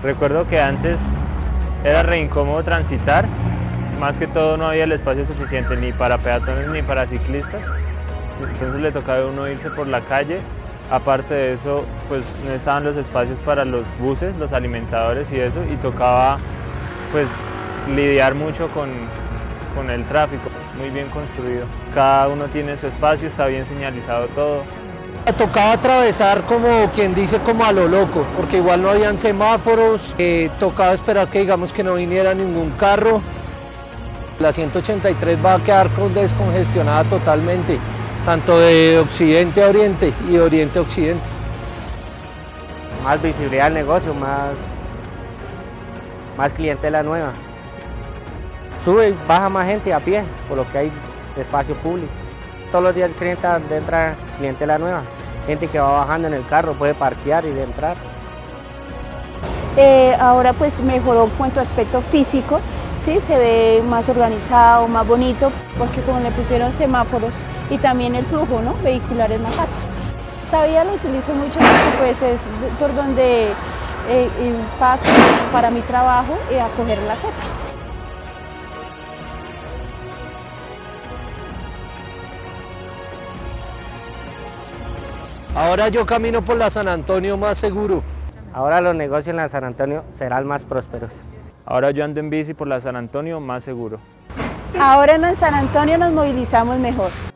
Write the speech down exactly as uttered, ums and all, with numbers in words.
Recuerdo que antes era re incómodo transitar, más que todo no había el espacio suficiente ni para peatones ni para ciclistas, entonces le tocaba a uno irse por la calle. Aparte de eso, pues no estaban los espacios para los buses, los alimentadores y eso, y tocaba pues lidiar mucho con, con el tráfico, muy bien construido. Cada uno tiene su espacio, está bien señalizado todo. Tocaba atravesar como quien dice como a lo loco, porque igual no habían semáforos, eh, tocaba esperar que digamos que no viniera ningún carro. La ciento ochenta y tres va a quedar descongestionada totalmente, tanto de occidente a oriente y de oriente a occidente. Más visibilidad al negocio, más, más clientela nueva. Sube y baja más gente a pie, por lo que hay espacio público. Todos los días el cliente entra clientela nueva, gente que va bajando en el carro, puede parquear y de entrar. Eh, ahora pues mejoró en cuanto a aspecto físico, ¿sí? Se ve más organizado, más bonito, porque como le pusieron semáforos y también el flujo, ¿no?, vehicular es más fácil. Todavía lo utilizo mucho porque pues es por donde eh, paso para mi trabajo y a coger la Z. Ahora yo camino por la San Antonio más seguro. Ahora los negocios en la San Antonio serán más prósperos. Ahora yo ando en bici por la San Antonio más seguro. Ahora en la San Antonio nos movilizamos mejor.